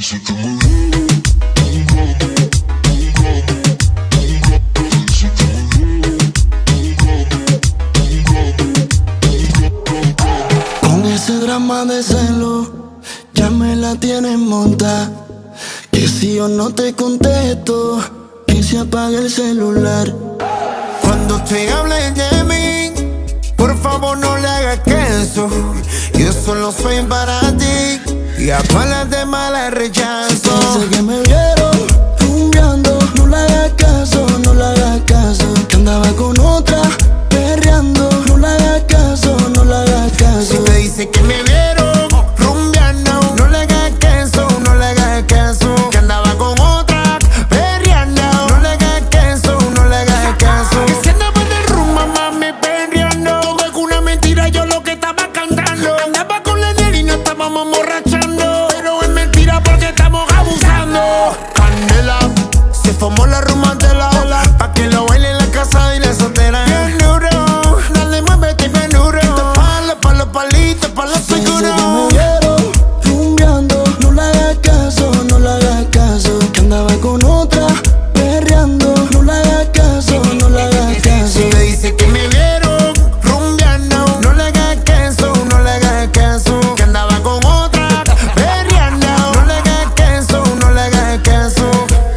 Con ese drama de celo, ya me la tienes monta. Que si yo no te contesto, que se apague el celular. Cuando te hable de mí, por favor no le hagas caso. Yo solo soy para ti y a todas las demás las rechazo. Desde que me vieron rumbeando, no le hagas caso, no le hagas caso. Que andaba con otra, perreando, no le hagas caso, no le hagas caso. Si te dice que me vieron rumbeando, no le hagas caso, no le hagas caso. Que andaba con otra, perreando, no le hagas caso, no le hagas caso. Que si andaba de rumba, mami, perreando. Todo es una mentira, yo lo que estaba cantando. Andaba con la nena y no estábamos emborrachando. Pero es mentira porque estamos abusando. Candela, se formó la rumba de la ola. Pa' que lo baile en la casa y la soltera. Bien duro, dale muévete bien duro. Pa' los palitos, pa' los Desde que me seguros. vieron rumbeando, no le hagas caso, no le hagas caso. Que andaba con otra, perreando, no le hagas caso, no le hagas caso. Si te dice que me vieron rumbeando, no le hagas caso, no le hagas caso. Que andaba con otra, perreando, no le hagas caso, no le hagas caso.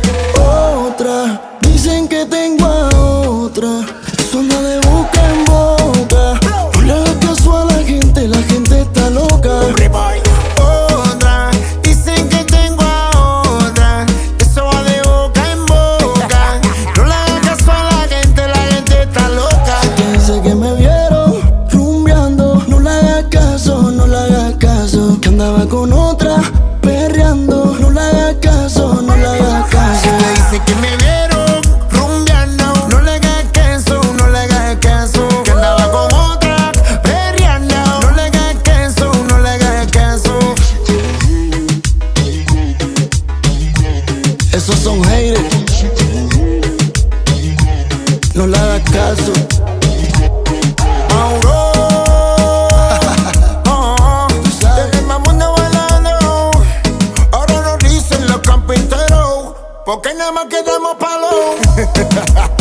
Otra, dicen que tengo a otra. Eso anda de boca en boca. No le hagas caso a la gente está loca. Otra, dicen que tengo a otra. Eso va de boca en boca. No le hagas caso a la gente está loca. Que dice que me vieron rumbeando, no le hagas caso, no le hagas caso. Que andaba con otra, perreando, no le hagas caso, no le hagas caso. Si te dice que me vieron rumbeando, no le hagas caso, no le hagas caso. Que andaba con otra, perreando, no le hagas caso, no le hagas caso. Esos son haters, no le hagas caso. Mauro, desde el mundo bailando. Ahora nos dicen los carpinteros, porque nada más quedamos palos.